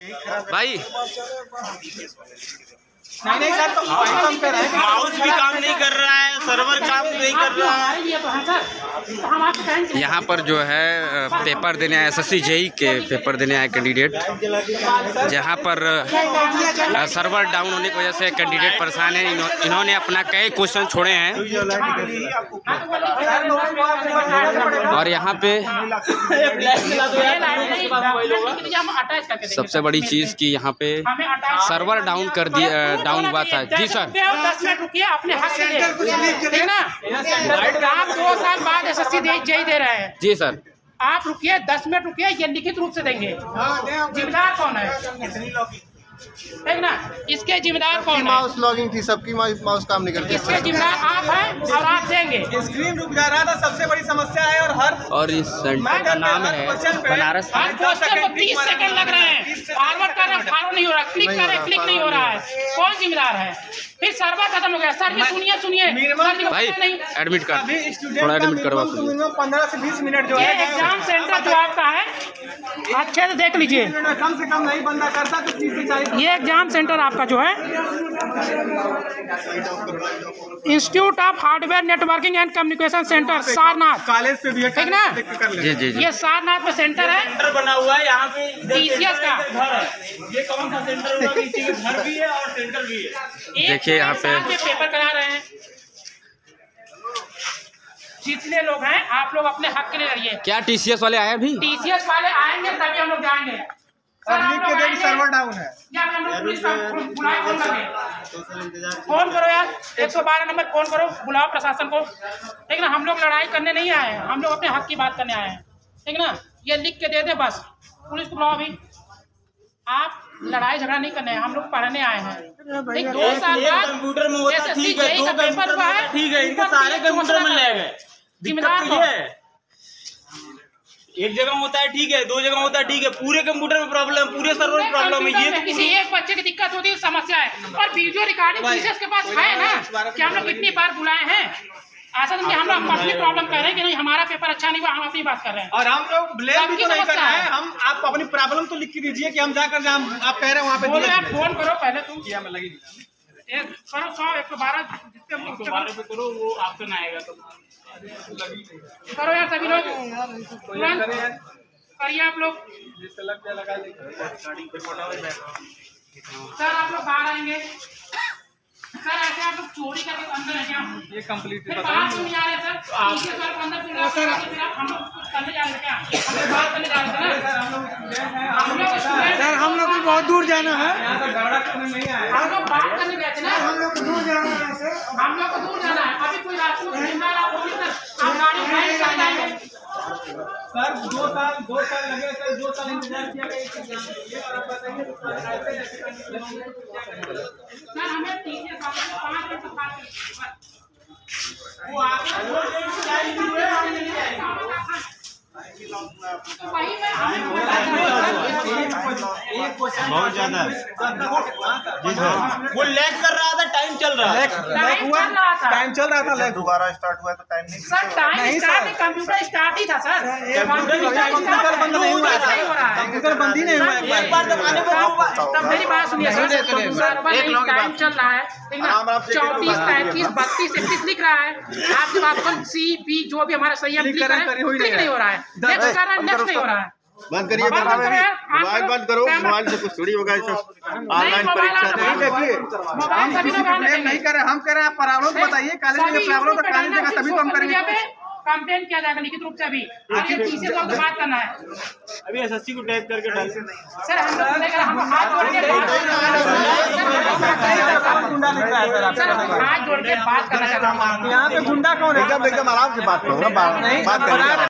भाई नहीं सर, तो माउस भी काम नहीं कर रहा है, सर्वर काम नहीं कर रहा है। यहाँ पर जो है पेपर देने आए SSC JEE के पेपर देने आए कैंडिडेट, जहाँ पर सर्वर डाउन होने की वजह से कैंडिडेट परेशान है। इन्होंने अपना कई क्वेश्चन छोड़े हैं और यहाँ पे सबसे बड़ी चीज़ कि यहाँ पे सर्वर डाउन कर दिया, डाउन हुआ था। जी सर 10 मिनट रुकिए, अपने हक के लिए, ठीक ना। आप 2 साल बाद SSC JEE दे रहे हैं। जी सर आप रुकिए, 10 मिनट रुकिए, ये लिखित रूप से देंगे। जिम्मेदार कौन है, ठीक ना। इसके जिम्मेदार कौन है? माउस लॉगिंग थी, सबकी माउस काम नहीं करती। इसके जिम्मेदार आप हैं और आप देंगे। स्क्रीन रुक जा रहा था, सबसे बड़ी समस्या है। और इस सेंटर का नाम है बनारस। हर क्वेश्चन को 30 सेकंड लग रहे हैं, फॉरवर्ड कर रहे हैं, फॉरवर्ड नहीं हो रहा, क्लिक कर रहे हैं, क्लिक नहीं हो रहा है। कौन जिम्मेदार है? फिर सर्वर खत्म हो गया। सर ये सुनिए भाई एडमिट कर, थोड़ा एडमिट करवा। 15 से 20 मिनट जो ये है एग्जाम सेंटर जो आपका है, अच्छे से देख लीजिए, कम से कम नहीं बंदा करता तो 30 से 40। ये एग्जाम सेंटर आपका जो है institute of hardware networking and communication centre Sarnath college पे भी है, ठीक ना। जी ये सारनाथ में सेंटर है, सेंटर बना हुआ है यहाँ पे, TCS का। घर है। ये कौन सा सेंटर होगा? किसी के घर भी है और सेंटर भी है। देखिए यहाँ पे पेपर करा रहे हैं। जितने लोग हैं आप लोग अपने हक के लिए लड़िए। क्या TCS वाले आए अभी? TCS वाले आएंगे तभी हम लोग जाएंगे। सर्वर डाउन है। फोन करो यार, 112 नंबर फोन करो, बुलाओ प्रशासन को, ठीक ना। हम लोग लड़ाई करने नहीं आए हैं, हम लोग अपने हक की बात करने आए हैं, ठीक ना। ये लिख के दे दे बस, पुलिस को बुलाओ अभी। आप लड़ाई झगड़ा नहीं करने हैं, हम लोग पढ़ने आए हैं। 2 साल बाद कंप्यूटर में होता SSC ठीक है, JEE 2 का पेपर हुआ है, ठीक है, इनके सारे कंप्यूटर में ले गए। जिम्मेदार दिक्कत तो ये है, एक जगह होता है ठीक है, 2 जगह होता है ठीक है, पूरे कंप्यूटर में प्रॉब्लम, पूरे सर्वर में प्रॉब्लम है। ये तो किसी एक बच्चे की दिक्कत होती है, समस्या है। और वीडियो रिकॉर्डिंग TCS के पास है ना, कि हम लोग कितनी बार बुलाए हैं। ऐसा नहीं कि हम लोग अपनी प्रॉब्लम कह रहे हैं कि नहीं हमारा पेपर अच्छा नहीं हुआ, हम अपनी बात कर रहे हैं। और हम लोग ब्लेम भी तो नहीं कर रहे हैं, हम आप अपनी प्रॉब्लम तो लिख के दीजिए कि हम जाकर जहाँ आप कह रहे हैं वहाँ पे बोलो यार, फोन करो पहले तुम। किया मैं लगी करो 100 112 जिसके 112 पे करो, वो ऑप्शन आएगा तो करो यार सभी लोग, करिए आप लोग। सर आप लोग बाहर आएंगे। सर ऐसे आप लोग चोरी करके अंदर है क्या? ये कंप्लीट फिर बाहर क्यों नहीं आ रहे सर? सर अंदर क्यों नहीं आ रहे? फिर आप हम लोग कुछ करने जा रहे हैं क्या? हम लोग बात करने जा रहे थे ना। हम लोग को बहुत दूर जाना है, हम लोग बात करने गए थे ना। हम लोग को दूर जाना है। अभी कोई रास्ते में जिम्मेदार आप होंगे सर, आप गाड़ी उठाएंगे चले जाएंगे। सर 2 साल लगे सर, 2 साल इंतजार किया सर हमें 5 मिनट तक बात बहुत ज्यादा वो लैग कर रहा था, टाइम चल रहा है। टाइम चल रहा था, दोबारा स्टार्ट हुआ तो टाइम नहीं। Sir time start, computer start ही था सर। कंप्यूटर बंद नहीं हुआ है, कंप्यूटर बंद ही नहीं हुआ है। एक बार दबाने पर तब मेरी बात सुनिए सर, टाइम चल रहा है, 34 35 32 31 लिख रहा है। आपके ऑप्शन C B जो भी हमारा सही है क्लिक नहीं हो रहा है, नेक्स्ट कर रहा है, नेक्स्ट नहीं हो रहा है। बंद करिए, मोबाइल बंद करो, मोबाइल से कुछ थोड़ी होगा। ऑनलाइन परीक्षा देखिए, नहीं कर रहे, हम कह रहे हैं आप प्रॉब्लम बताइए, कॉलेज में प्रॉब्लम तो कॉलेज देगा तभी तो हम करेंगे। कंप्लेन किया जाएगा लिखित रूप से। अभी आगे तीसरे लोग से बात करना है। अभी SSC को टैग करके डाल। सर हम लोग लेकर हम हाथ जोड़ के बात करना चाहते हैं। यहाँ पे गुंडा कौन है? एकदम आराम से बात करो, बात